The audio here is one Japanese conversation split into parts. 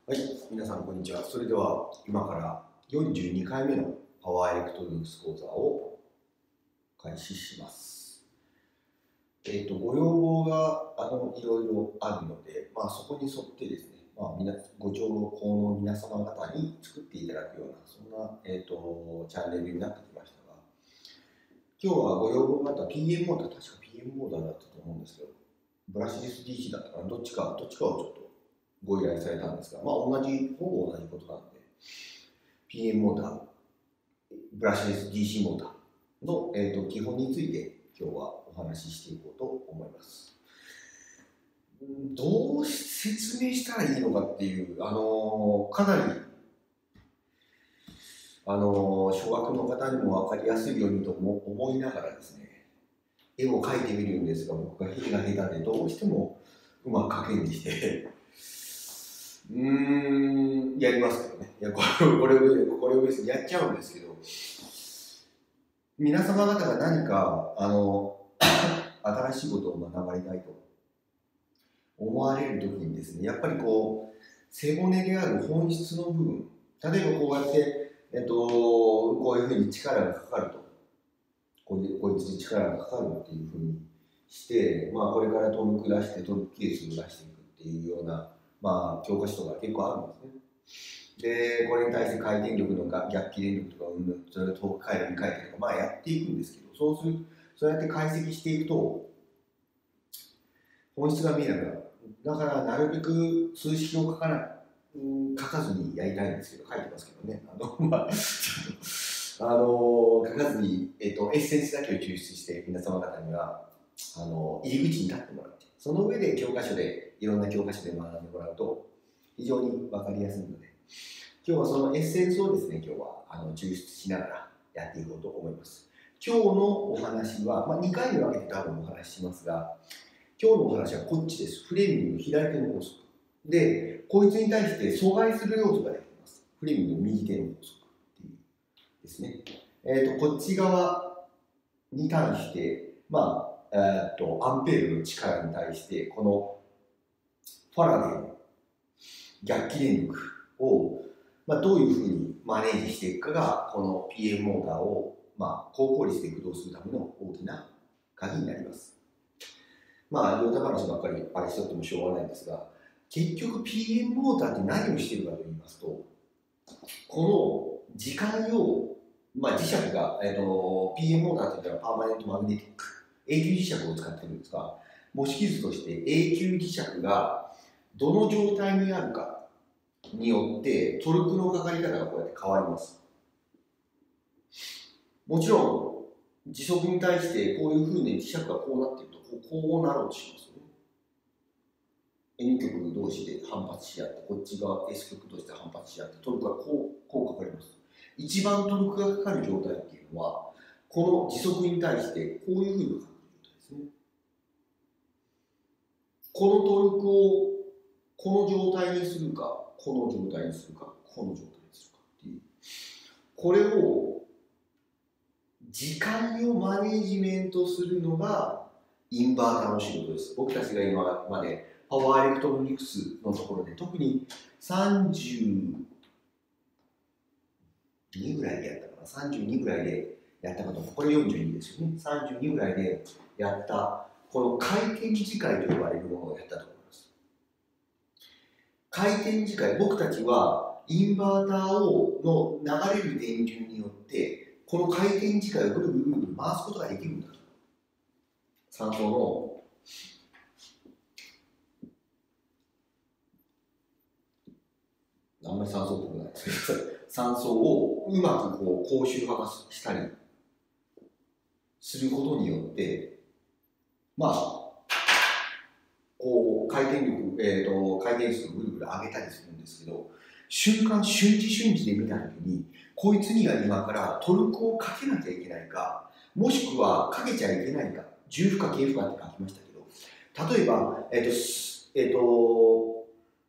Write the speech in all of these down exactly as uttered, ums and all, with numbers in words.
はい、皆さんこんにちは。それでは今からよんじゅうにかいめのパワーエレクトロニクス講座を開始します。えっ、と、ご要望があのいろいろあるので、まあ、そこに沿ってですね、まあ、みなご聴講の皆様方に作っていただくような、そんな、えー、とチャンネルになってきましたが、今日はご要望があった ピーエム モーター、確か ピーエム モーターだったと思うんですけど、ブラシレス ディーシー だったかな、どっちか、どっちかをちょっとご依頼されたんですが、まあ、同じ、ほぼ同じことなので、ピーエム モーター、ブラシレス ディーシー モーターの、えー、と基本について今日はお話ししていこうと思います。どう説明したらいいのかっていう、あのー、かなり、あのー、小学の方にも分かりやすいようにと思いながらですね、絵を描いてみるんですが、僕が絵が下手でどうしてもうまく描けんでしてうーん、やりますけどね。いや、これを、これを、これを別にやっちゃうんですけど、皆様方が何か、あの、新しいことを学びたいと思われるときにですね、やっぱりこう、背骨である本質の部分、例えばこうやって、えっと、こういうふうに力がかかると、こういう、こいつに力がかかるっていうふうにして、まあ、これからトルク出して、トルク係数を出していくっていうような、まあ、教科書とか結構あるんですね。で、これに対して回転力の逆起電力とか、それを遠く回路に書いてとか、まあやっていくんですけど、そうする、そうやって解析していくと、本質が見えなくなる。だから、なるべく数式を書かない、うん、書かずにやりたいんですけど、書いてますけどね。あの、まあ、あの書かずに、えっと、エッセンスだけを抽出して、皆様方には、あの、入り口に立ってもらって、その上で教科書で、いろんな教科書で学んでもらうと、非常に分かりやすいので、今日はそのエッセンスをですね、今日はあの抽出しながらやっていこうと思います。今日のお話は、まあ、にかいに分けて多分お話ししますが、今日のお話はこっちです。フレーミングの左手の法則。で、こいつに対して阻害する要素が出てきます。フレーミングの右手の法則っていうですね。えっ、ー、と、こっち側に対して、まあ、えっ、ー、と、アンペールの力に対して、このファラデーの逆起電力をまあ、どういうふうにマネージしていくかが、この ピーエム モーターを、まあ、高効率で駆動するための大きな鍵になります。まあ、両手話ばっかりあれしとってもしょうがないんですが、結局 ピーエム モーターって何をしているかと言いますと、この時間用、まあ、磁石が、えーと、ピーエム モーターというのはパーマネントマグネティック、永久磁石を使っているんですが、模式図として永久磁石がどの状態にあるか、によってトルクのかかり方がこうやって変わります。もちろん時速に対してこういうふうに磁石がこうなっているとこうこうなろうとしますよね。N 極同士で反発し合ってこっちが S 極同士で反発し合ってトルクがこうこうかかります。一番トルクがかかる状態っていうのはこの時速に対してこういうふうにかかる状態ですね。このトルクをこの状態にするかこの状態にするか、この状態にするかっていう。これを時間をマネージメントするのがインバーターの仕事です。僕たちが今までパワーエレクトロニクスのところで特にさんじゅうにぐらいでやったかな、さんじゅうにぐらいでやったかと、これよんじゅうにですよね。さんじゅうにぐらいでやったこの回転磁界と呼ばれるものをやったと思います。回転磁界、僕たちはインバーターをの流れる電流によってこの回転磁界をぐるぐるぐるぐる回すことができるんだと。酸素のあんまり酸素っぽくないですけど酸素をうまくこう高周波化したりすることによってまあこう回転力、えーと、回転数をぐるぐる上げたりするんですけど、瞬間瞬時瞬時で見たときにこいつには今からトルクをかけなきゃいけないか、もしくはかけちゃいけないか、重負荷軽負荷って書きましたけど、例えば、えーとえーと、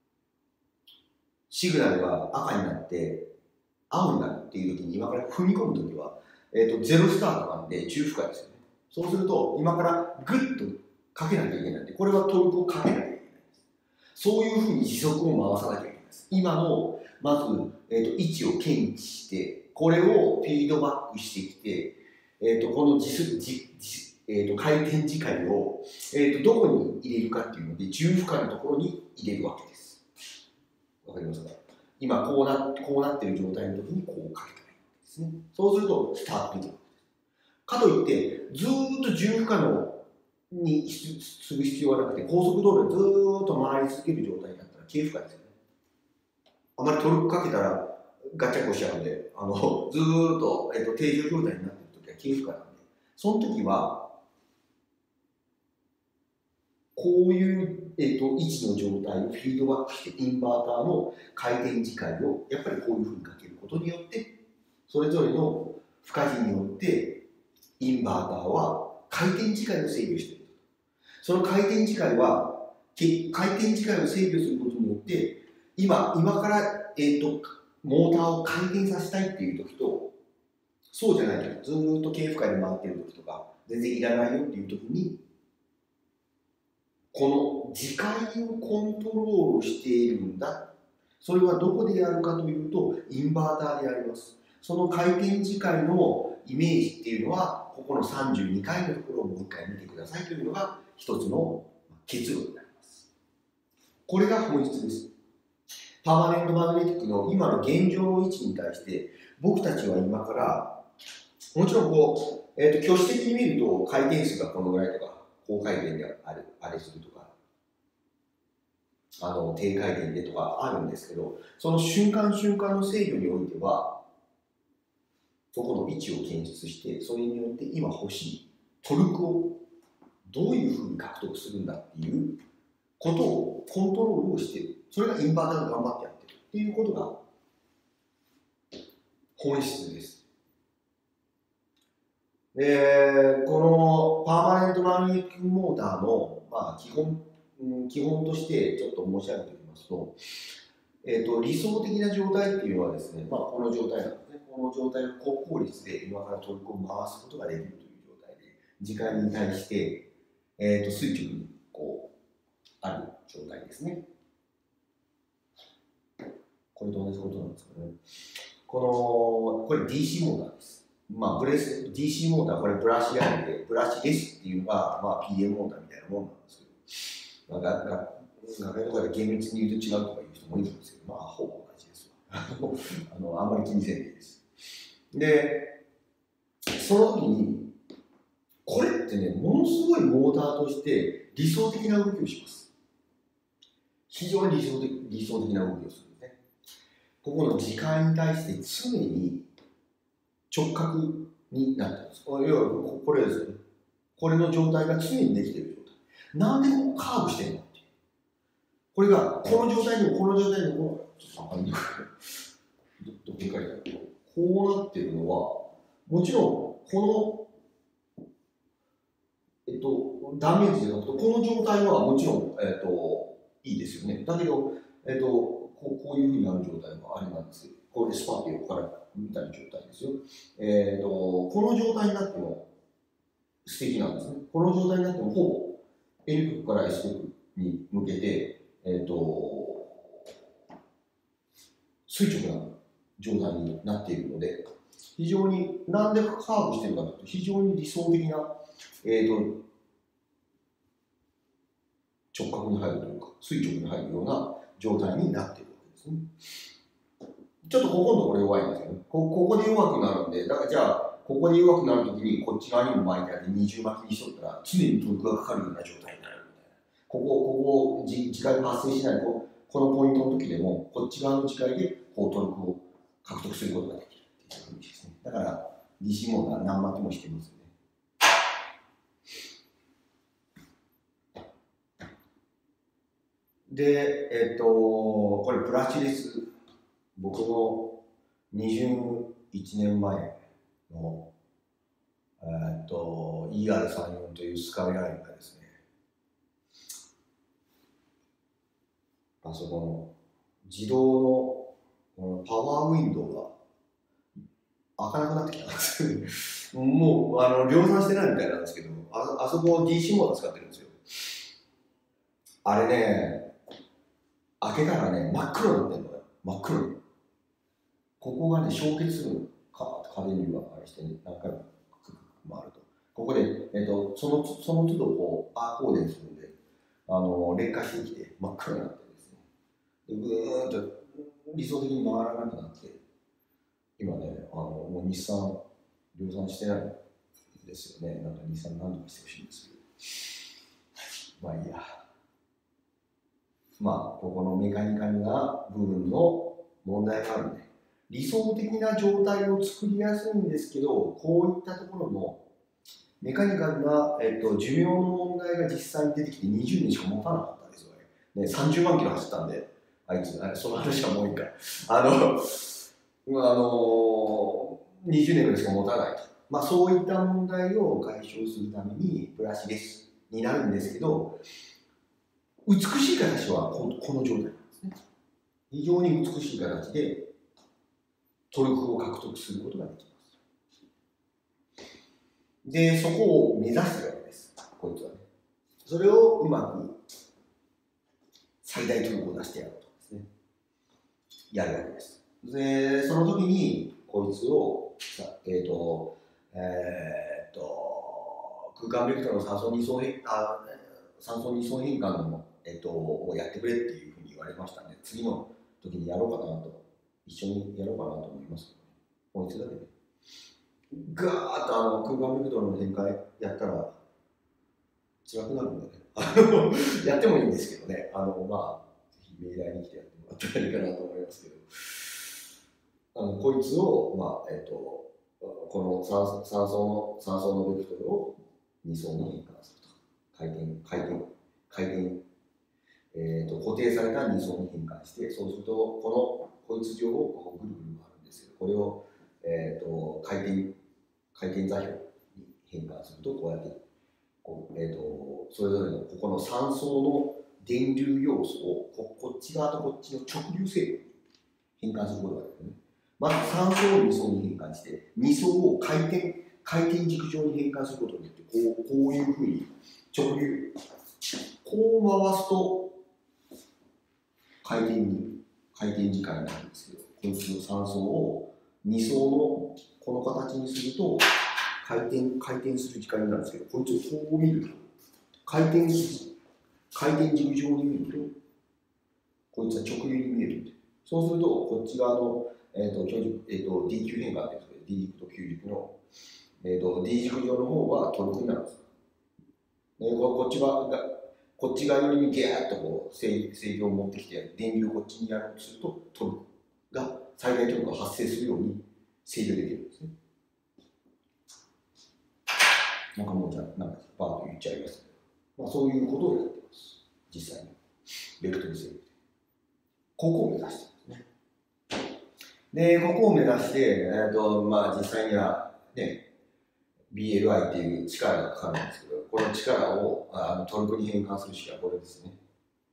シグナルが赤になって青になるっていうときに今から踏み込むときは、えーと、ゼロスタートなんで重負荷ですよね。そうすると今からグッとかけなきゃいけないんで、これはトルクをかけなきゃいけないんです。そういうふうに時速を回さなきゃいけない。 ます。今のまず、えー、と位置を検知して、これをフィードバックしてきて、えー、とこの実実えー、と回転磁界を、えー、とどこに入れるかっていうので、重負荷のところに入れるわけです。わかりますか？今こうな、こうなっている状態の時にこうかけたらいいですね。そうするとスタートできる。かといって、ずーっと重負荷のにする必要はなくて、高速道路でずーっと回り続ける状態だったら軽負荷ですよね。あまりトルクかけたらガチャコしちゃうので、あのずーっと、えー、と定常状態になっている時は軽負荷なんで、その時はこういう、えー、と位置の状態をフィードバックして、インバーターの回転磁界をやっぱりこういうふうにかけることによって、それぞれの負荷比によってインバーターは回転磁界を制御している。その回転磁界は回転磁界を制御することによって、今今から、えー、とモーターを回転させたいっていう時と、そうじゃない時、ずーっと軽負荷で回っている時とか、全然いらないよっていう時に、この磁界をコントロールしているんだ。それはどこでやるかというと、インバーターでやります。その回転磁界のイメージっていうのは、ここのさんじゅうにかいのところをもう一回見てくださいというのが一つの結論になります。これが本質です。パーマネントマグネティックの今の現状の位置に対して、僕たちは今から、もちろんこう、えーと、挙手的に見ると回転数がこのぐらいとか、高回転である、あれするとか、あの低回転でとかあるんですけど、その瞬間瞬間の制御においては、そこの位置を検出して、それによって今欲しいトルクをどういうふうに獲得するんだっていうことをコントロールをしている。それがインバーターが頑張ってやってるっていうことが本質です。で、このパーマネントマグネティックモーターの、まあ、基本、基本としてちょっと申し上げておきますと、えーと、理想的な状態っていうのはですね、まあ、この状態なんですね。この状態の高効率で今からトルクを回すことができるという状態で、時間に対して、えーと、垂直にこうある状態ですね。これと同じことなんですけどね。この、これ ディーシー モーターです。まあ、ブレス、ディーシー モーター、これブラシありで、ブラシレスっていうのが、まあ、ピーエム モーターみたいなもんなんですけど、まあ、がが学会とかで厳密に言うと違うとかいう人もいるんですけど、まあ、ほぼ同じですわ。あの、あんまり気にせんでいいです。で、その時に、これってね、ものすごいモーターとして理想的な動きをします。非常に理想的、理想的な動きをするんですね。ここの時間に対して常に直角になってます。要はこれですよね。これの状態が常にできている状態。なんでここカーブしてるのっていう。これがこの状態にもこの状態にもこう、ちょっとあんにくい。どこに書いてあると、こうなっているのは、もちろんこの、えっと、断面図で書くと、この状態はもちろん、えっと、いいですよね。だけど、えっと、こうこういうふうになる状態はあれなんですけど、これでスパッと横から見たい状態ですよ。えっと、この状態になっても素敵なんですね。この状態になってもほぼ L 極から S 極に向けて、えっと、垂直な状態になっているので、非常に、なんでカーブしているかというと、非常に理想的な、えっと、直角に入るというか、垂直に入るような状態になっているわけですね。ちょっとここのところ弱いんですけど、こここで弱くなるんで、だからじゃあ、ここで弱くなるときにこっち側にも巻いてあって二重巻きにしとったら常にトルクがかかるような状態になるみたいな。ここ、ここ、時間が発生しないここのポイントの時でも、こっち側の時間でこうトルクを獲得することができるっていう感じですね。だから、ディーシー モーター何巻きもしてますよね。で、えっと、これブラシレス、僕のにじゅういちねんまえの、えー、っと イーアールさんじゅうよん というスカイラインがですね、あそこの自動のパワーウィンドウが開かなくなってきたんですもうあの量産してないみたいなんですけど、あ, あそこ ディーシー モーター使ってるんですよ。あれね、開けたらね、真っ黒になってるの。 真っ黒に。ここがね、焼結するの。か家電流があれして、ね、何回もくくく回ると。ここで、えー、とそのその都度こうアーコーデンするんで、あの劣化してきて真っ黒になってですね。で、ぐーっと理想的に回らなくなって、今ね、あのもう日産量産してないんですよね。なんか日産何とかしてほしいんですけど。まあいいや。まあ、ここのメカニカルな部分の問題があるんで、理想的な状態を作りやすいんですけど、こういったところのメカニカルな、えっと、寿命の問題が実際に出てきてにじゅうねんしか持たなかったんですよね。ね、さんじゅうまんキロ走ったんで、あいつ、あれその話はもういいか。あの、あのにじゅうねんぐらいしか持たないと。まあ、そういった問題を解消するためにブラシレスになるんですけど、美しい形はこの、この状態なんですね。非常に美しい形でトルクを獲得することができます。で、そこを目指すわけです、こいつはね。それをうまく最大トルクを出してやろうとですね、やるわけです。で、その時にこいつを、えっ、ー、と、えっ、ー、と、空間ベクトルの酸素二層変あ酸素二層変換の、えっ、ー、と、をやってくれっていうふうに言われましたね。次の時にやろうかなと、一緒にやろうかなと思いますけどね。こいつだけで。ガーッとあの空間ベクトルの変換やったら辛くなるんでね。あのやってもいいんですけどね。あの、まあ、ぜひ命題に来てやってもらったらいいかなと思いますけど。あのこいつを、まあ、えっ、ー、と、この酸素の、酸素のベクトルをに層に変換すると。回転、回転、回転、えー、と固定されたに層に変換して、そうすると、このこいつ上をこうぐるぐる回るんですけど、これを、えー、と回転、回転座標に変換すると、こうやってこう、えー、とそれぞれのここのさん層の電流要素を こ, こっち側とこっちの直流制御に変換することができるね。まずさん層をに層に変換して、に層を回転、回転軸上に変換することによって、こう、こういうふうに直流、こう回すと回転に、回転時間になるんですけど、こいつのさん層をに層のこの形にすると回転、回転する時間になるんですけど、こいつをこう見ると、回転、回転軸上に見ると、こいつは直流に見えるんで、そうすると、こっち側のえーとえー、と D 級変換ですけど、D 軸と Q 軸の、えー、と D 軸上の方はトルクになるんです。でここっち側が、こっち側よりにギャーッとこう制制御を持ってきて、電流をこっちにやろうとすると、トルクが、最大トルクが発生するように制御できるんですね。なんかもうじゃあ、なんかバーッと言っちゃいますけど、まあ、そういうことをやってます。実際に。ベクトル制御で。ここを目指してますね。で、ここを目指して、えーとまあ、実際には、ね、ビーエルアイ っていう力がかかるんですけど、この力をあのトルクに変換する式はこれですね。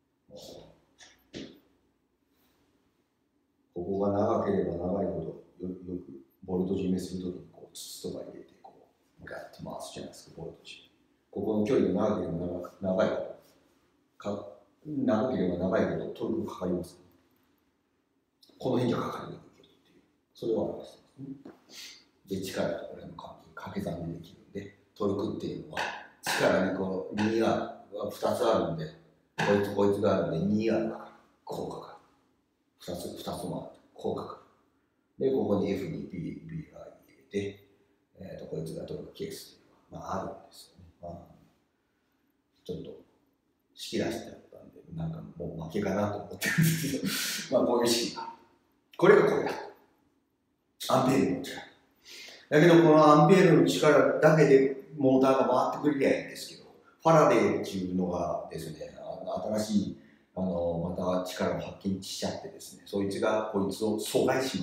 ここが長ければ長いほど、よよくボルト締めするときにこう筒とか入れてこうガッと回すじゃないですか、ボルト締め。ここの距離が長ければ長長いほどか、長ければ長いほどトルクがかかります、ね。この辺じゃかかりにくい。それを表してますね。で、力とこれの関係、掛け算でできるんで、トルクっていうのは、力にこの にアール ふたつあるんで、こいつこいつがあるんで にアール かかる。こうかかる。ふたつ、ふたつもある。こうかかる。で、ここに F に B、B が入れて、えーと、こいつがトルクケースっていうのは、まあ、あるんですよね。まあ、ちょっと、仕切らせてあったんで、なんかもう負けかなと思ってるんですけど、まあ、こういう式が。これがこれだ。アンペールの力。だけど、このアンペールの力だけでモーターが回ってくれりゃいいんですけど、ファラデーっていうのがですね、新しいあのまた力を発見しちゃってですね、そいつがこいつを阻害します。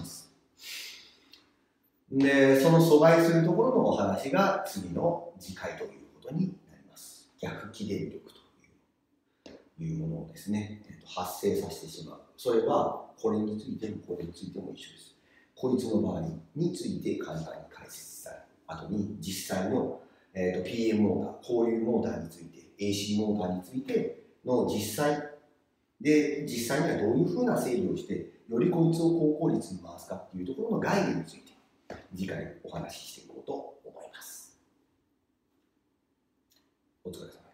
で、その阻害するところのお話が次の次回ということになります。逆起電力というものをですね、発生させてしまう。それはこれについてもこれについても一緒です。こいつの場合について簡単に解説した後に実際の、えー、と ピーエム モーター、こういうモーターについて エーシー モーターについての実際で、実際にはどういうふうな整理をして、よりこいつを高効率に回すかっていうところの概念について、次回お話ししていこうと思います。お疲れ様。